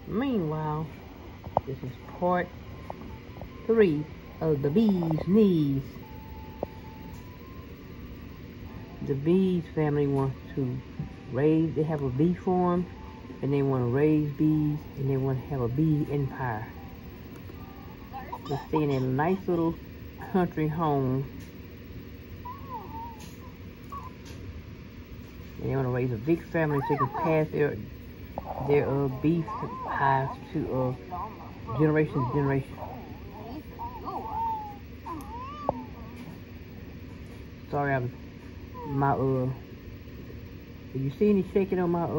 Meanwhile, this is part 3 of the bee's knees. The bees family wants to raise, they have a bee farm, and they want to raise bees, and they want to have a bee empire. They stay in a nice little country home, and they want to raise a big family so they can pass their bee hives to generation to generation. Sorry, if you see any shaking on my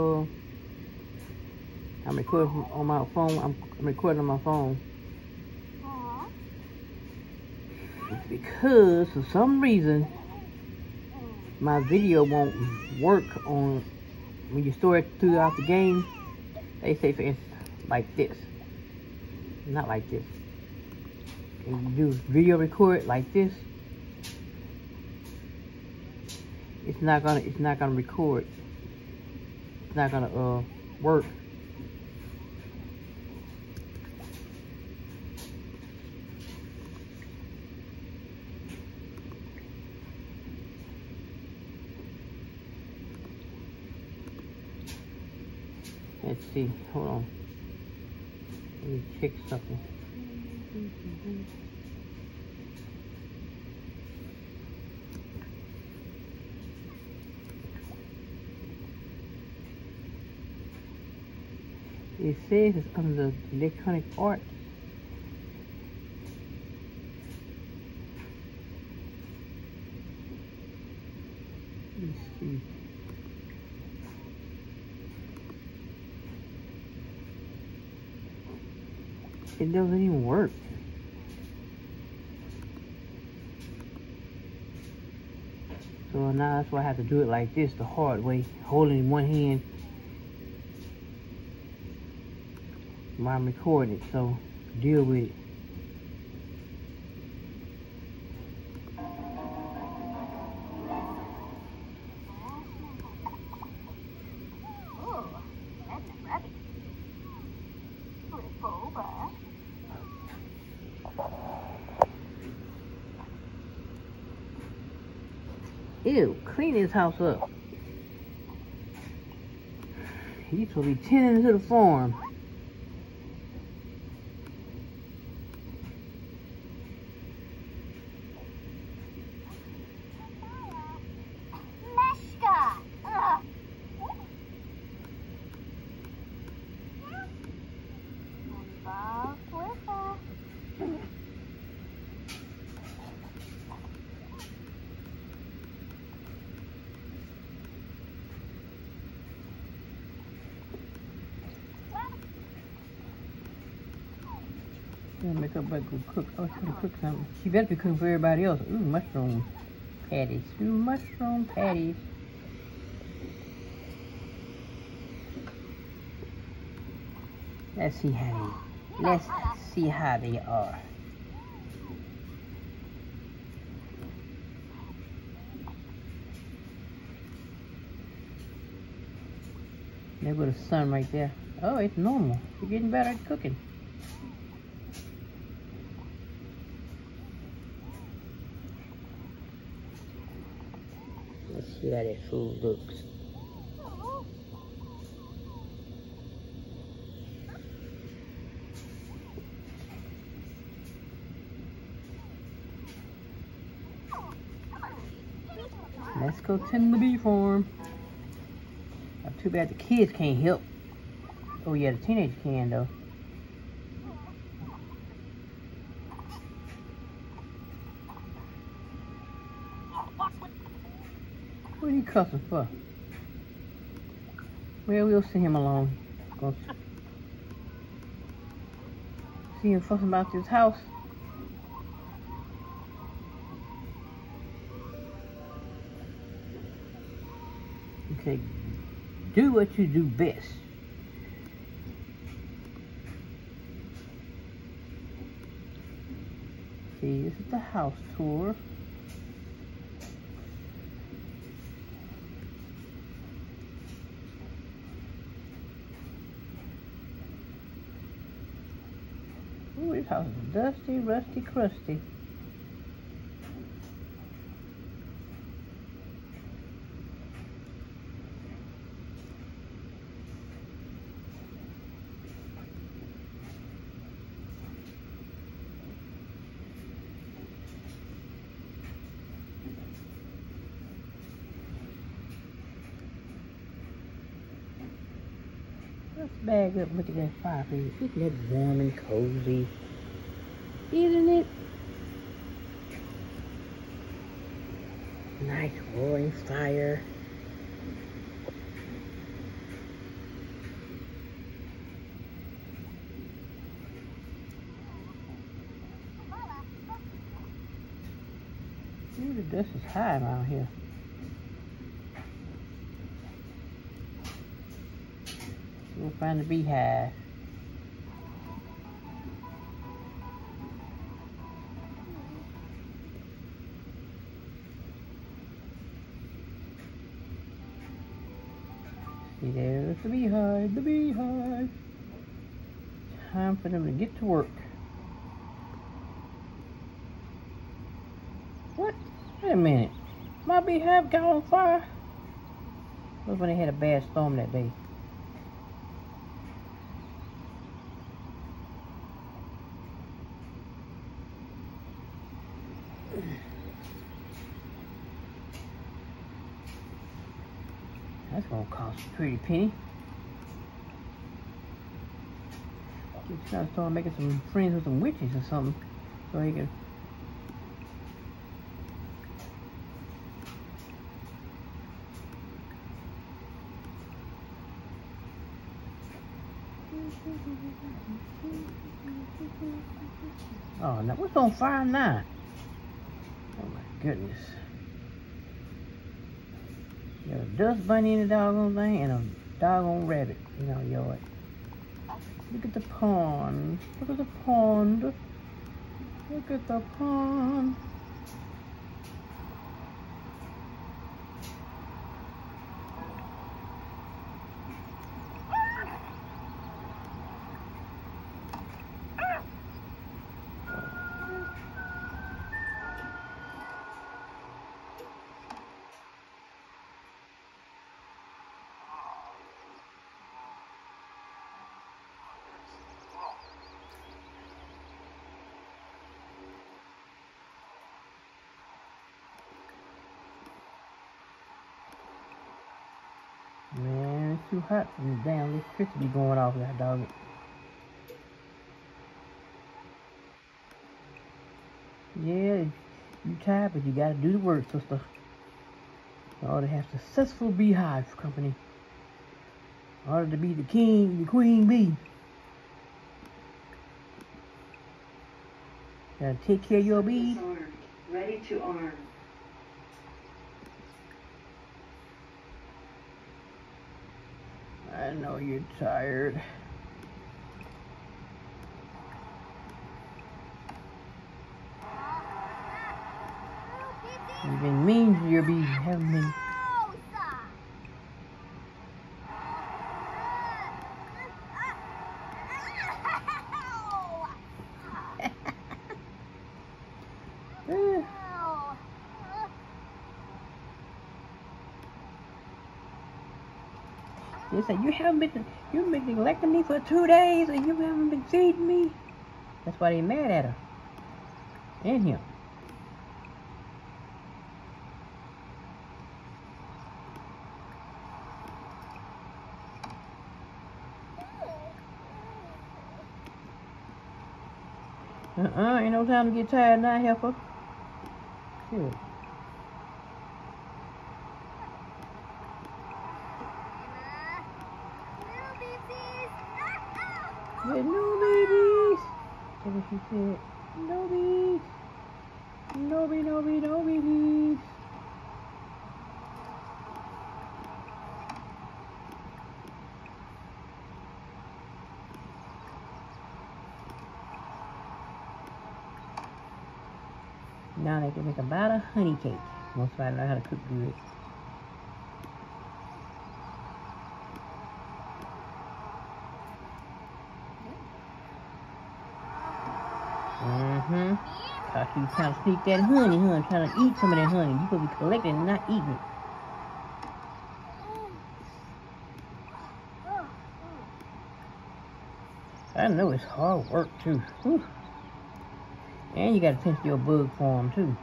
I'm recording on my phone. I'm recording on my phone. It's because for some reason my video won't work on when you store it throughout the game. They say, for instance, like this, not like this. And you do video record like this, it's not gonna record. It's not gonna work. Let's see, hold on. Let me check something. It says it's under electronic arts. Let's see. It doesn't even work. So now that's why I have to do it like this, the hard way, holding in one hand while I'm recording it. So deal with it. Ew, clean his house up. He's supposed to be tending to the farm. Make her butt go cook. Oh, she's gonna cook something. She better be cooking for everybody else. Ooh, mushroom patties. Ooh, mushroom patties. Let's see how they are. There go the sun right there. Oh, it's normal. You're getting better at cooking. Let's see how that food looks. Let's go tend the bee farm. Not too bad the kids can't help. Oh yeah, the teenagers can though. What are you cussing for? Well, we'll see him alone. Go see him fussing about this house. Okay, do what you do best. See, this is the house tour. Ooh, this house is dusty, rusty, crusty. Let's bag up and look at that fireplace. Isn't that warm and cozy? Isn't it? Nice roaring fire. Ooh, the dust is high around here. We'll find the beehive. See, there's the beehive, the beehive. Time for them to get to work. What? Wait a minute. My beehive got on fire? Look when they had a bad storm that day. That's gonna cost a pretty penny. He's trying to start making some friends with some witches or something, so he can. Oh, now what's on fire now? Oh my goodness. There's a dust bunny in the doggone thing and a doggone rabbit in our yard. Look at the pond. Look at the pond. Look at the pond. Man, it's too hot for this damn electricity going off that dog. Yeah, you tired, but you gotta do the work, sister. In order to have successful beehive company. In order to be the king, the queen bee. Gotta take care of your bees. Ready to arm. I know you're tired. You've been mean to your bees, haven't you? They say you've been neglecting me for 2 days and you haven't been feeding me. That's why they mad at her. And him. Ain't no time to get tired now, heifer. Good. Yeah, no babies. That's what she said. No babies. No babies. Now they can make about a honey cake. Most of them know how to cook good. Mm-hmm. Cause you trying to sneak that honey, trying to eat some of that honey. You could be collecting and not eating it. I know it's hard work too. Whew. And you gotta tend to your bug farm too.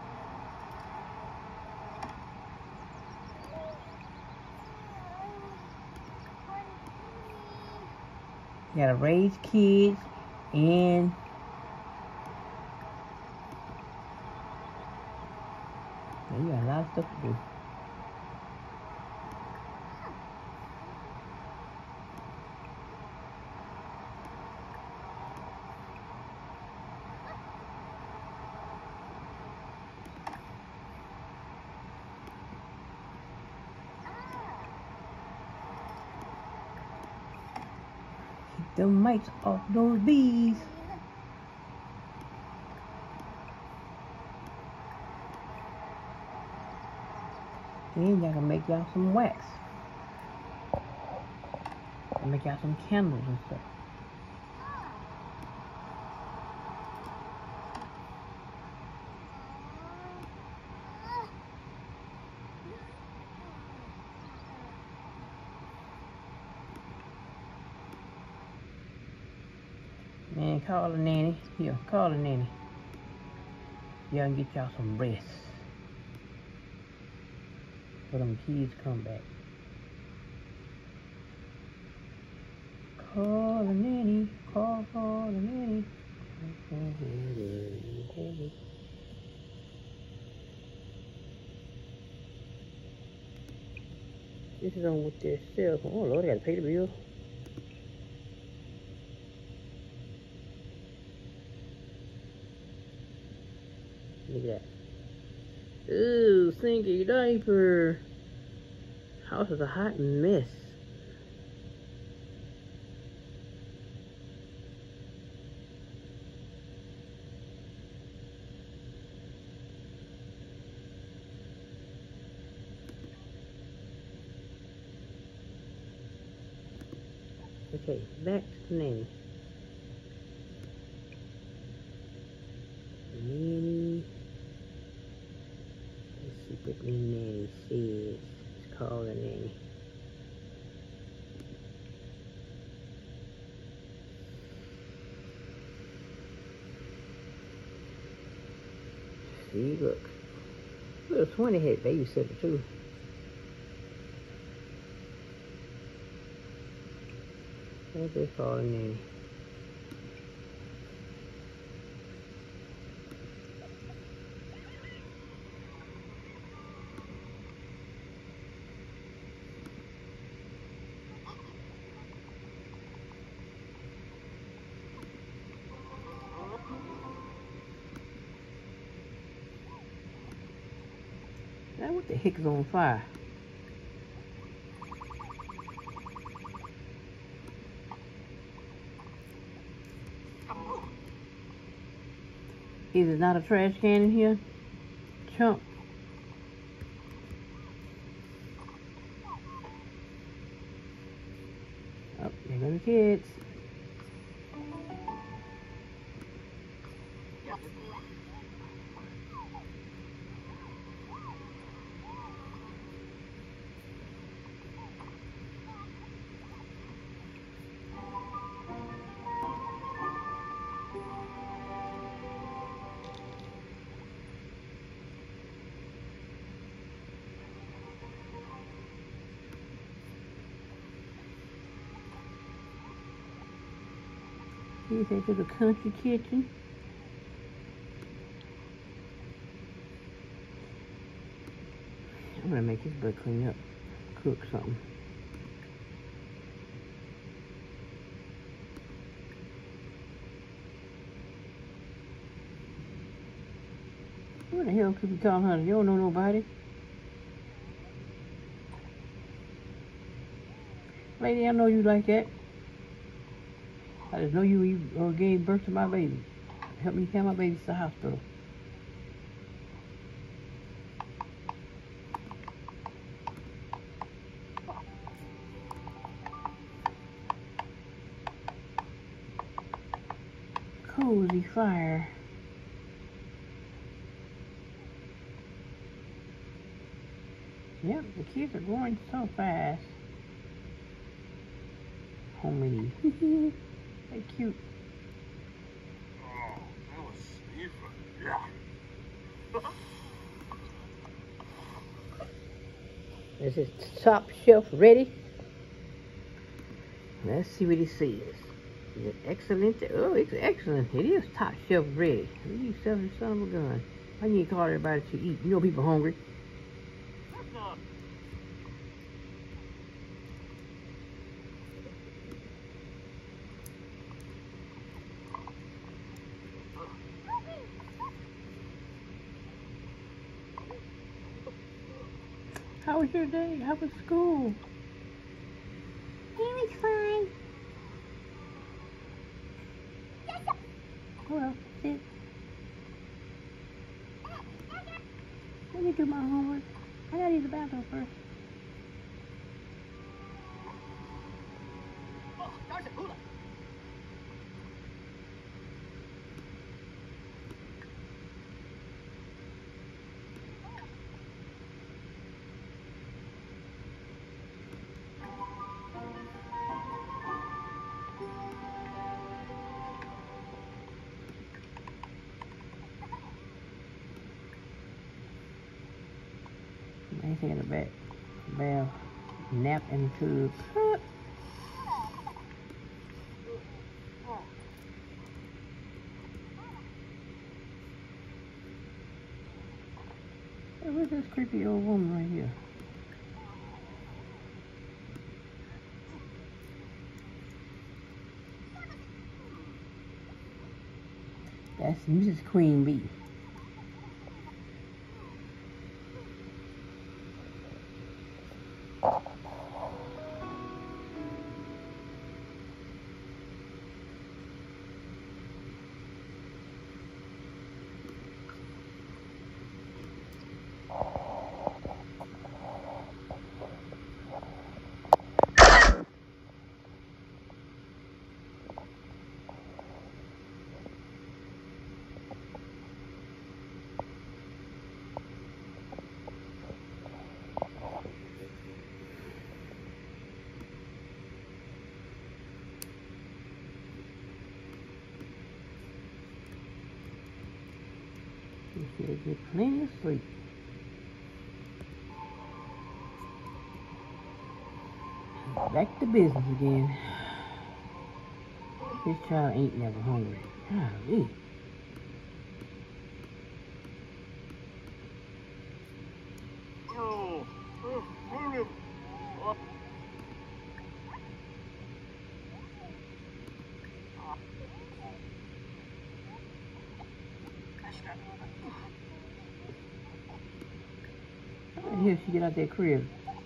You gotta raise kids and you got a lot of stuff to do. Keep the mites off those bees. Then y'all can make y'all some wax. Make y'all some candles and stuff. Man, call the nanny. Here, call the nanny. Y'all can get y'all some rest. For them kids come back. Call the nanny. Call the nanny. This is on with their cell phone. Oh Lord, I gotta pay the bill. Look at that. Ooh, stinky diaper. House is a hot mess. Okay, back to the nanny. Nanny. Let's see what the nanny says. Let's call the nanny. See, look. Little 20 head babysitter too. Let's just call the nanny. Now what the heck is on fire? Is it not a trash can in here? Chump. Oh, there go the kids. Here's into the country kitchen. I'm gonna make this bird clean up, cook something. What the hell could we call her? You don't know nobody. Lady, I know you like that. I just know you gave birth to my baby. Help me carry my baby to the hospital. Cozy fire. Yep, the kids are growing so fast. Homely. They cute. Oh, that was sneaky. Yeah. Is his top shelf ready? Let's see what he says. Is it excellent? Oh, it's excellent. It is top shelf ready. You selfish son of a gun. Why you ain't call everybody to eat? You know people hungry. How was your day? How was school? It was fine. Well, sit. Let me do my homework. I gotta use the bathroom first. I ain't taking a bath, nap in the tub. Hey, where's this creepy old woman right here? That's Mrs. Queen Bee. You should get plenty of sleep. Back to business again. This child ain't never hungry. Golly. Oh, And here she get out that crib.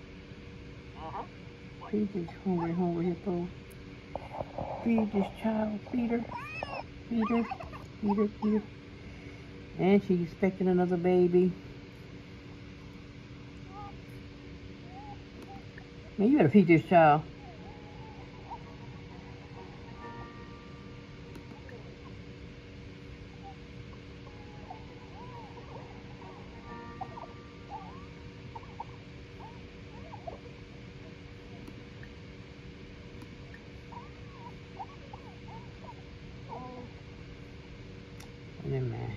Feed this hungry hippo. Feed this child. Feed her. Feed her. Feed her. Feed her. And she's expecting another baby. Man, you better feed this child. Never mind.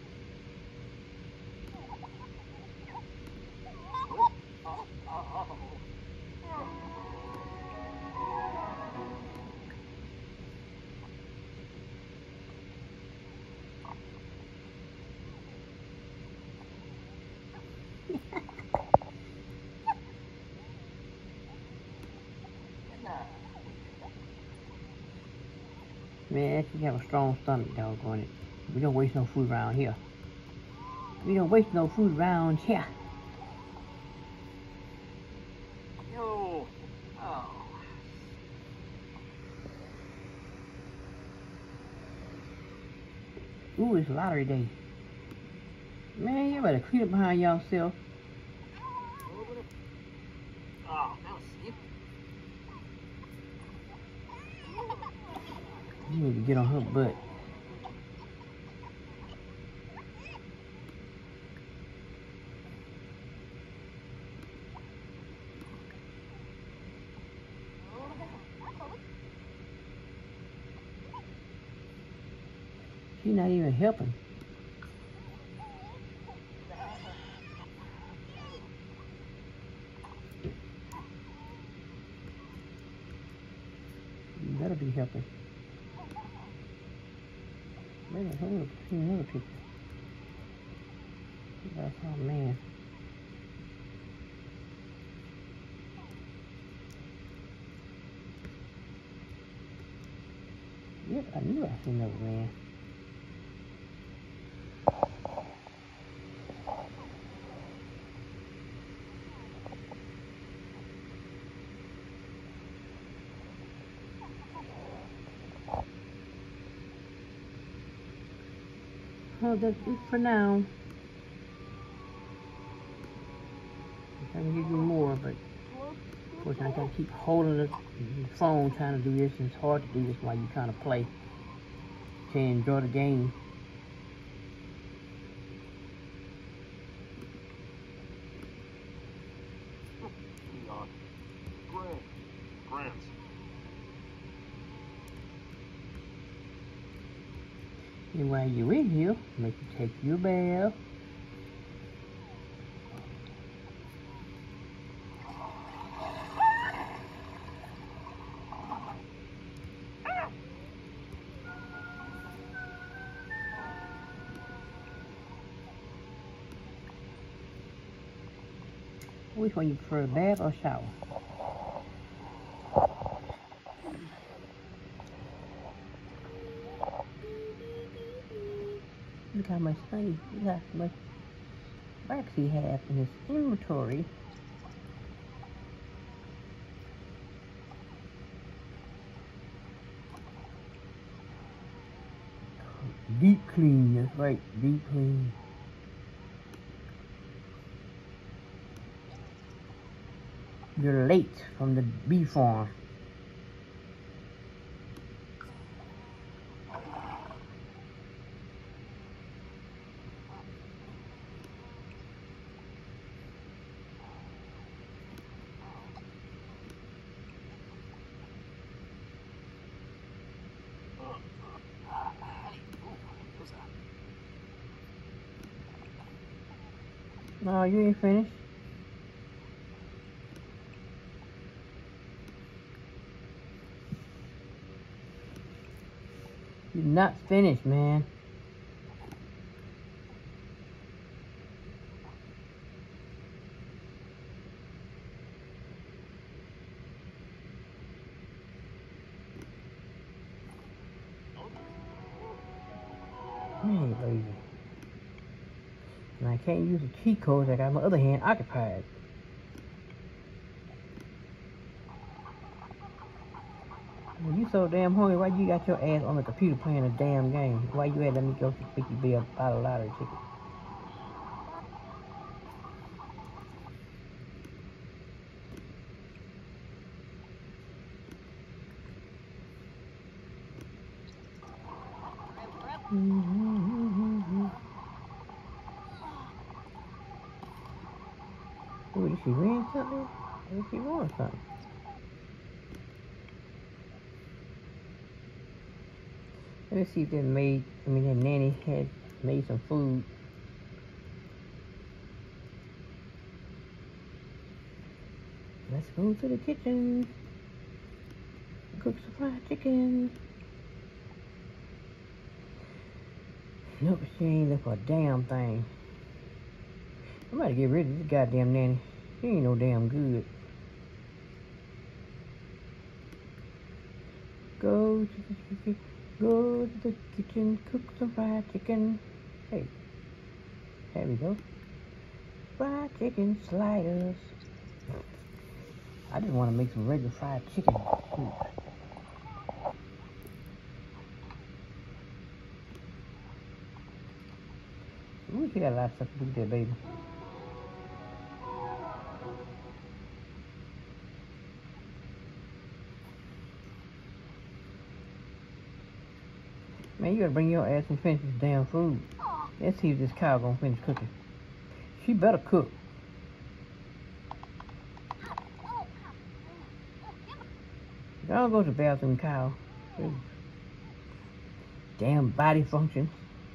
Man, she have a strong stomach, doggone it. We don't waste no food around here. We don't waste no food around here. no. Oh. Ooh, it's lottery day. Man, you better clean up behind yourself. Oh, that was sneaky. You need to get on her butt. She's not even helping. You better be helping. Wait a minute, hold up. See another picture. That's, oh man. Yep, I knew I seen another man. Oh, that's it for now. I can give you more, but of course I gotta keep holding the phone trying to do this, and it's hard to do this while you kind of play. Can't enjoy the game. Grants. And while you're in here, make you take your bath. Which one you prefer, bath or shower? Look how much space, look how much wax he has in his inventory. Deep clean, that's right, deep clean. You're late from the bee farm. No, you ain't finished. You're not finished, man. Man, lazy. And I can't use the cheat codes. I got my other hand occupied. When you so damn hungry, why you got your ass on the computer playing a damn game? Why you had let me go make you be a bottle of lottery ticket? Ooh, did she win something? Did she won something? Let me see if that nanny had made some food. Let's go to the kitchen. Cook some fried chicken. Nope, she ain't look for a damn thing. I'm about to get rid of this goddamn nanny. She ain't no damn good. Go to the kitchen, cook some fried chicken. Hey, there we go. Fried chicken sliders. I just want to make some regular fried chicken. Ooh, she got a lot of stuff to do with that baby. Man, you gotta bring your ass and finish this damn food. Let's see if this cow gonna finish cooking. She better cook. Don't go to the bathroom, cow. damn body functions.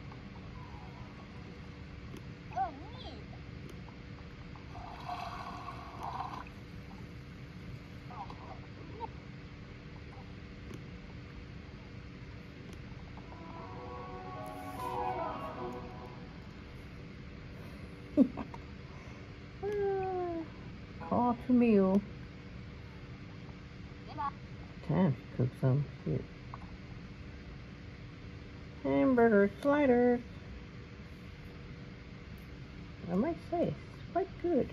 Call to meal. Time to cook some shit. Hamburger sliders. I might say it's quite good.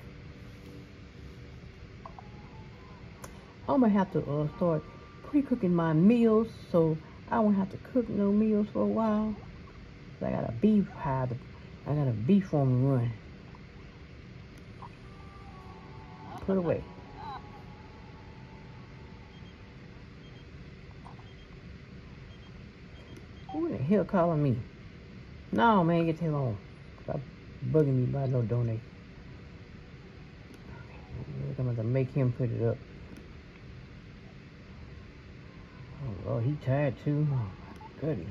I'm gonna have to start pre-cooking my meals so I won't have to cook no meals for a while. I got a beehive. I got a bee farm run. Put away. Who the hell calling me? No, man, get the hell on. Stop bugging me about no donation. I'm going to make him put it up. Oh, he tired too. Oh, my goodness.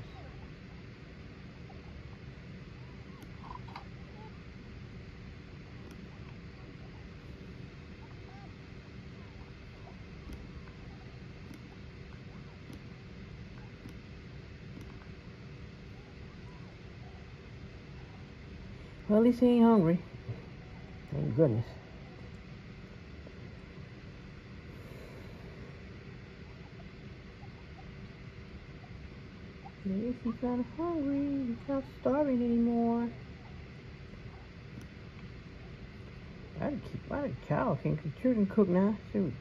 Well, at least he ain't hungry. Thank goodness. At least he's not hungry. He's not starving anymore. Why the cow can't children cook now? Shoot.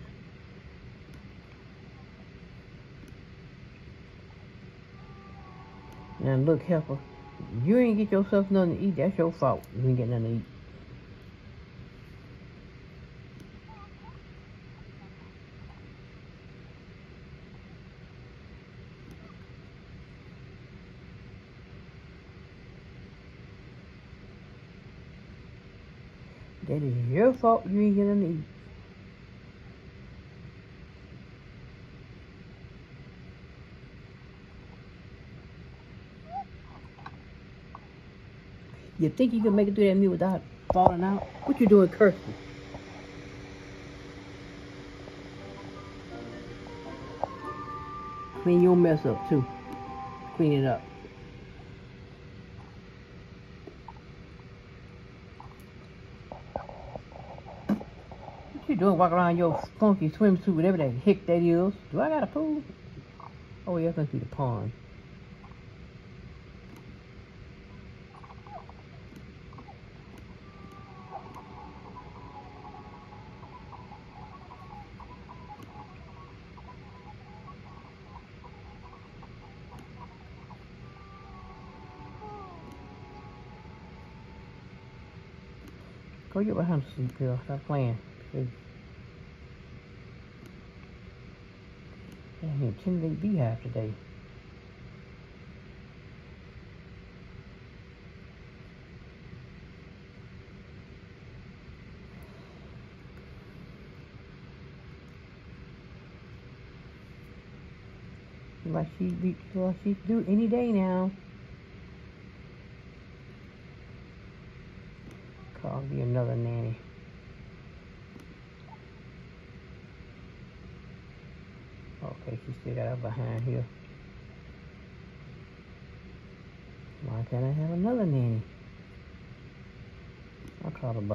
Now look, helper. You ain't get yourself nothing to eat. That's your fault. You ain't get nothing to eat. That is your fault. You ain't get nothing to eat. You think you can make it through that meal without falling out? What you doing, Kirsty? Clean your mess up too. Clean it up. What you doing walking around your funky swimsuit, whatever that hick that is? Do I got a pool? Oh yeah, that's gonna be the pond. Go get behind the seat, girl. Stop playing. Please. Damn, you intimidate Beehive today. Like she's due any day now. Call me another nanny. Okay, she still got her behind here. Why can't I have another nanny? I'll call the butler.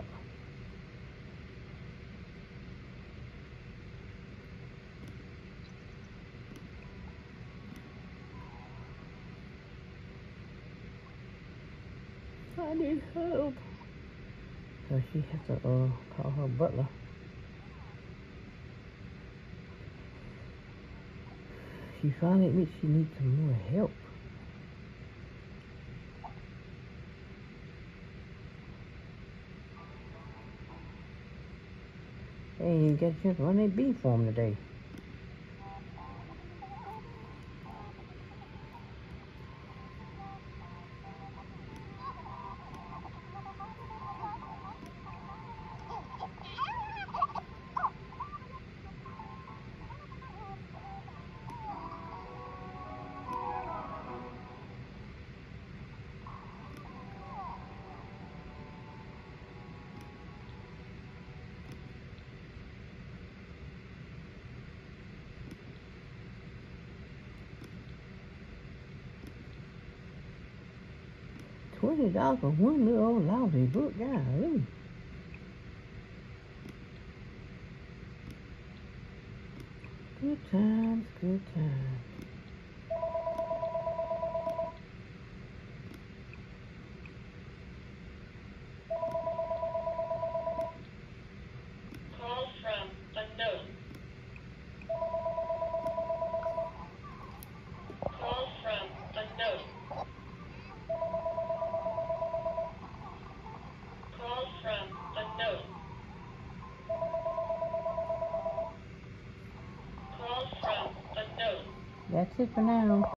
I need help. So she has to call her butler. She finally admits she needs some more help. They ain't even got a chance to run their bee farm today. $20 for one little old lousy book, golly. Good times, good times. Call from unknown. Call from unknown. Call from unknown. Call from unknown. That's it for now.